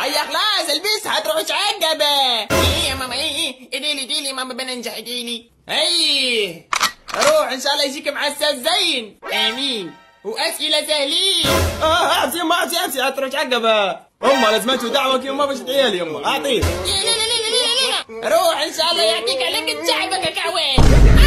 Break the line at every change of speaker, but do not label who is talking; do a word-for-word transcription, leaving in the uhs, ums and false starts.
هيا خلاص البس هتروح عقبة. ايه يا ماما ايه ايه اديلي اديلي ماما بننجح اديلي. ايه روح ان شاء الله يجيك مع استاذ زين. امين. واسئلة سهلين.
اه اعطي يما اعطي اعطي هتروح عقبة. امه لازمته دعوة يما باش تدعي لي يما اعطيه.
لا لا لا لا لا لا روح ان شاء الله يعطيك عليك تعبك يا كعوان.